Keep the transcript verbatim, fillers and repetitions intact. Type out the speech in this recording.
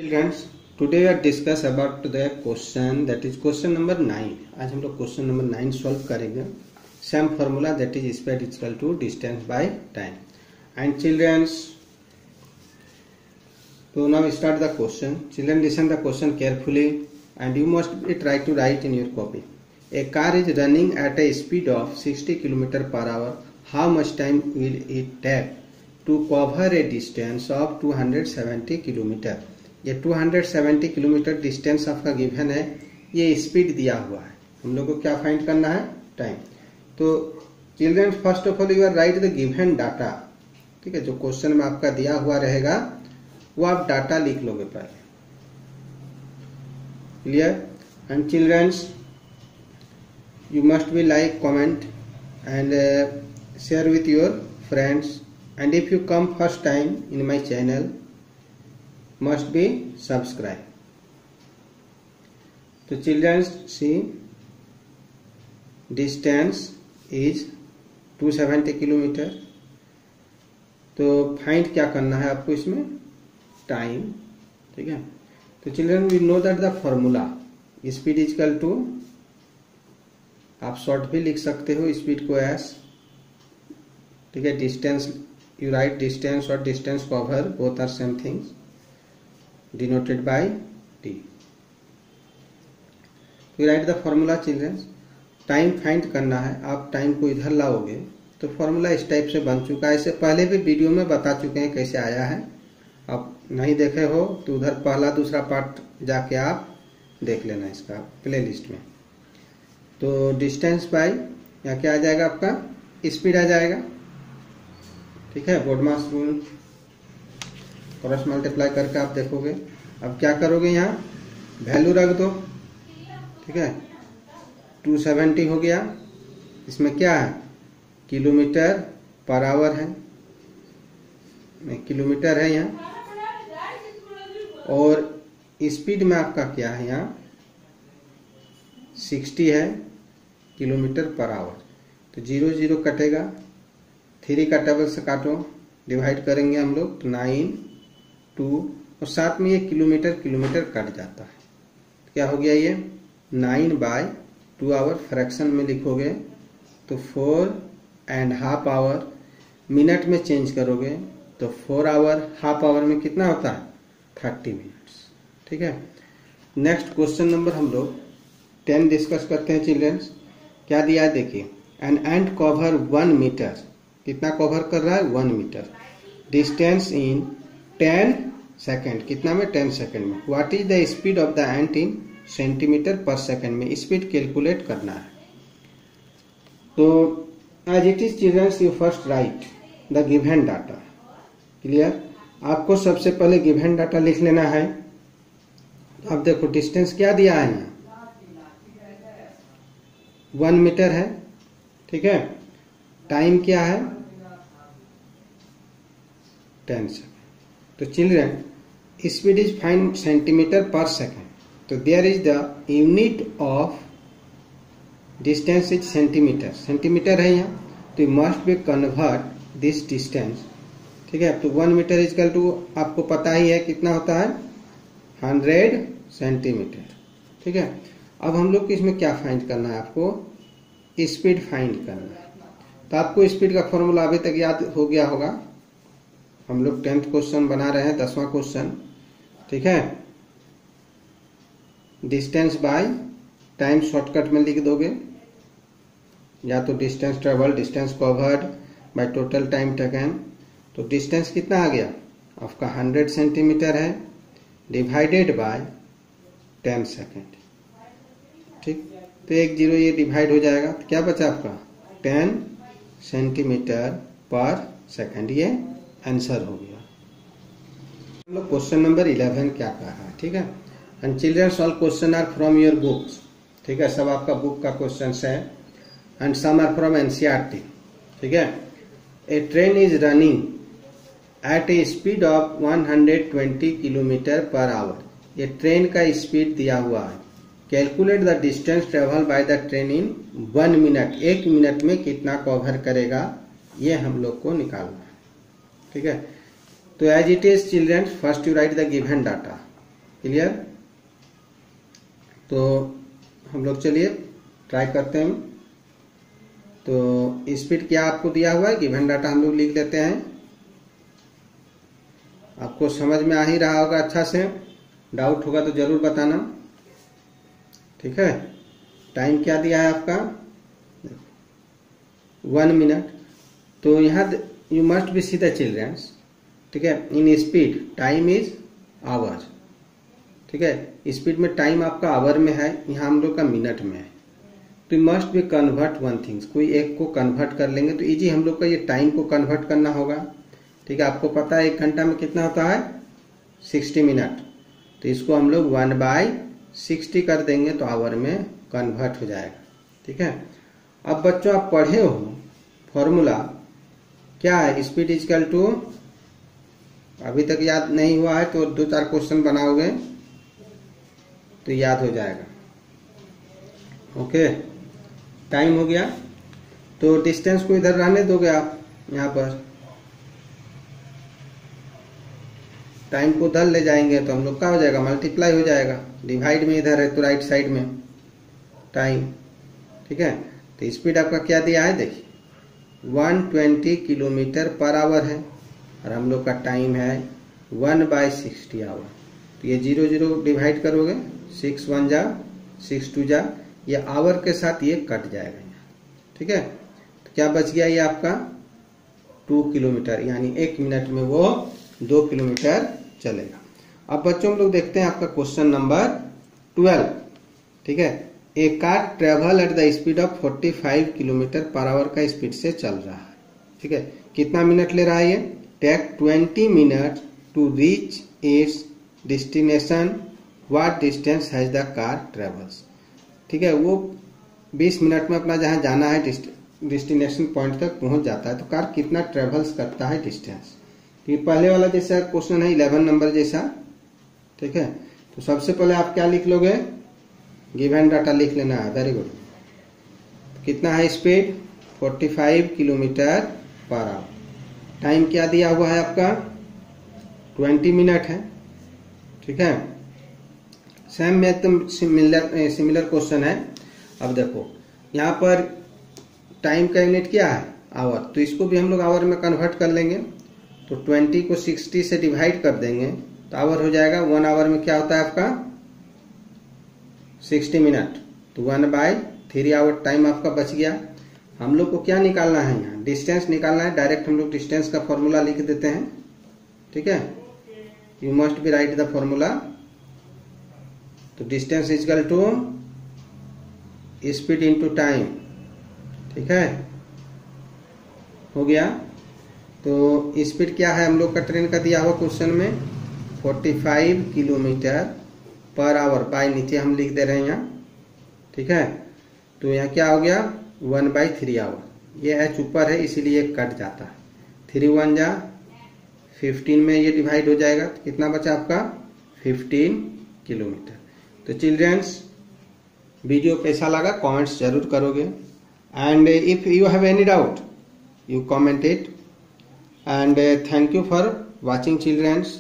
Children, today we are discuss about the question that is question number nine. आज हम लोग question number nine solve करेंगे. Same formula that is speed equal to distance by time. And childrens, so now we start the question. Children, listen the question carefully and you must be try to write in your copy. A car is running at a speed of sixty kilometers per hour. How much time will it take to cover a distance of two hundred seventy kilometers? ये two hundred seventy kilometer distance आपका given है, ये speed दिया हुआ है, हम लोग को क्या फाइंड करना है? टाइम. तो children, first of all you are write the given data. ठीक है, जो क्वेश्चन में आपका दिया हुआ रहेगा वो आप डाटा लिख लोगे पहले. Clear? And childrens, you must be like, comment and share with your friends. And if you come first time in my channel, must be subscribe. तो children, see, distance is two seventy kilometer. तो find क्या करना है आपको इसमें? Time. ठीक है, तो children we know that the formula speed is equal to, आप शॉर्ट भी लिख सकते हो स्पीड को एस. ठीक है, डिस्टेंस यू राइट डिस्टेंस और distance cover both are same things denoted by t. We write the formula children. Time find करना है, आप टाइम को इधर लाओगे तो फॉर्मूला इस टाइप से बन चुका है. इससे पहले भी वीडियो में बता चुके हैं कैसे आया है. आप नहीं देखे हो तो उधर पहला दूसरा पार्ट जाके आप देख लेना इसका प्लेलिस्ट में. तो डिस्टेंस बाय यहाँ क्या आ जाएगा? आपका स्पीड आ जाएगा. ठीक है, बोडमास रूल क्रॉस मल्टीप्लाई करके आप देखोगे. अब क्या करोगे? यहाँ वैल्यू रख दो. ठीक है, टू सेवेंटी हो गया. इसमें क्या है? किलोमीटर पर आवर है, किलोमीटर है यहाँ. और स्पीड में आपका क्या है? यहाँ सिक्सटी है किलोमीटर पर आवर. तो जीरो जीरो कटेगा, थ्री का टेबल से काटो, डिवाइड करेंगे हम लोग तो नाइन टू, और साथ में ये किलोमीटर किलोमीटर कट जाता है. क्या हो गया? ये nine by two hour fraction में लिखोगे तो four and half hour. Minute में चेंज करोगे तो फोर आवर. हाफ आवर में कितना होता है? Thirty minutes. ठीक है, नेक्स्ट क्वेश्चन नंबर हम लोग टेन डिस्कस करते हैं. चिल्ड्रंस, क्या दिया है देखिए. An ant cover one meter. कितना कवर कर रहा है? One meter. Distance in ten second. कितना में? टेन सेकेंड में. What is the speed of the ant in centimeter per second में. स्पीड कैलकुलेट करना है. तो as it is childrens, you first write the given data. Clear? आपको सबसे पहले गिवन डाटा लिख लेना है. तो अब देखो डिस्टेंस क्या दिया है यहाँ? वन मीटर है. ठीक है, टाइम क्या है? Ten second. तो children, speed is find centimeter per second. तो there is the unit of distance is centimeter. Centimeter है यहाँ, तो you must be convert this distance. ठीक है, तो one meter is equal to, आपको पता ही है कितना होता है? Hundred centimeter. ठीक है, अब हम लोग इसमें क्या फाइंड करना है? आपको स्पीड फाइंड करना है. तो आपको स्पीड का फॉर्मूला अभी तक याद हो गया होगा. हम लोग टेंथ क्वेश्चन बना रहे हैं, दसवां क्वेश्चन. ठीक है, डिस्टेंस बाय टाइम शॉर्टकट में लिख दोगे, या तो distance travel, distance covered by total time taken. तो डिस्टेंस कितना आ गया? आपका हंड्रेड सेंटीमीटर है, डिवाइडेड बाय टेन सेकेंड. ठीक, तो एक जीरो ये डिवाइड हो जाएगा. तो क्या बचा आपका? Ten centimeter per second. ये आंसर हो गया. हम लोग क्वेश्चन नंबर इलेवन क्या कहा है? ठीक है, and childrens, all question are from your books. ठीक है, सब आपका बुक का क्वेश्चन है. And some are from NCERT. ठीक है, a train is running at a speed of one hundred twenty kilometer per hour. ये ट्रेन का स्पीड दिया हुआ है. Calculate the distance travel by the train in one minute. एक minute में कितना कवर करेगा, ये हम लोग को निकालना है. ठीक है, तो as it is children, first you write the given data. Clear. तो हम लोग चलिए ट्राई करते हैं। तो स्पीड क्या आपको दिया हुआ है, गिवन डाटा हम लोग लिख लेते हैं। आपको समझ में आ ही रहा होगा अच्छा से, डाउट होगा तो जरूर बताना, ठीक है। टाइम क्या दिया है आपका, वन मिनट। तो यहाँ you must be see the childrens, ठीक है। In speed time is hour, ठीक है। स्पीड में टाइम आपका आवर में है, यहाँ हम लोग का मिनट में है। तो must be convert one things, कोई एक को कन्वर्ट कर लेंगे तो इजी हम लोग का ये टाइम को कन्वर्ट करना होगा, ठीक है। आपको पता है एक घंटा में कितना होता है, सिक्सटी मिनट। तो इसको हम लोग वन बाई सिक्सटी कर देंगे तो आवर में कन्वर्ट हो जाएगा, ठीक है। अब बच्चों आप पढ़े हो फॉर्मूला क्या है, स्पीड इजकल टू, अभी तक याद नहीं हुआ है तो दो चार क्वेश्चन बनाओगे तो याद हो जाएगा। ओके, टाइम हो गया। तो डिस्टेंस को इधर रहने दोगे आप, यहाँ पर टाइम को उधर ले जाएंगे तो हम लोग क्या हो जाएगा, मल्टीप्लाई हो जाएगा। डिवाइड में इधर है तो राइट साइड में टाइम, ठीक है। तो स्पीड आपका क्या दिया है, देखिए one twenty kilometer per hour है और हम लोग का टाइम है वन बाई सिक्सटी आवर। तो ये जीरो जीरो डिवाइड करोगे, सिक्स वन जा सिक्स टू जा, ये आवर के साथ ये कट जाएगा, ठीक है। तो क्या बच गया ये आपका टू किलोमीटर, यानी एक मिनट में वो दो किलोमीटर चलेगा। अब बच्चों हम लोग देखते हैं आपका क्वेश्चन नंबर ट्वेल्व, ठीक है। A car travel at the speed of forty five kilometer per hour का स्पीड से चल रहा है, ठीक है। कितना मिनट ले रहा है ये, take twenty minute to reach its destination, what distance has the car travels, ठीक है। वो बीस मिनट में अपना जहां जाना है डेस्टिनेशन पॉइंट तक पहुंच जाता है, तो कार कितना ट्रेवल्स करता है डिस्टेंस। ये पहले वाला जैसा क्वेश्चन है इलेवन नंबर जैसा, ठीक है। तो सबसे पहले आप क्या लिख लोगे, गिवन डाटा लिख लेना है, वेरी गुड। कितना है speed, forty five kilometer per hour. Time क्या दिया हुआ है आपका, ट्वेंटी मिनट है, ठीक है। सेम में एकदम सिमिलर सिमिलर क्वेश्चन है। अब देखो यहाँ पर टाइम का यूनिट क्या है, आवर, तो इसको भी हम लोग आवर में कन्वर्ट कर लेंगे। तो ट्वेंटी को सिक्सटी से डिवाइड कर देंगे तो आवर हो जाएगा, वन आवर में क्या होता है आपका सिक्सटी मिनट, तो one by three hour time आपका बच गया। हम लोग को क्या निकालना है, यहाँ डिस्टेंस निकालना है। डायरेक्ट हम लोग डिस्टेंस का फॉर्मूला लिख देते हैं, ठीक है। You must be write the formula. तो distance is equal to speed into time, ठीक है, हो गया। तो स्पीड क्या है हम लोग का ट्रेन का दिया हुआ क्वेश्चन में, forty five kilometer per hour, by नीचे हम लिख दे रहे हैं यहाँ, ठीक है। तो यहाँ क्या हो गया, वन बाई थ्री आवर, ये एच ऊपर है इसीलिए कट जाता है, थ्री वन जा फिफ्टीन में ये डिवाइड हो जाएगा, तो कितना बचा आपका फिफ्टीन किलोमीटर। तो चिल्ड्रंस वीडियो कैसा लगा कमेंट्स जरूर करोगे, and if you have any doubt you comment it, and thank you for watching children's.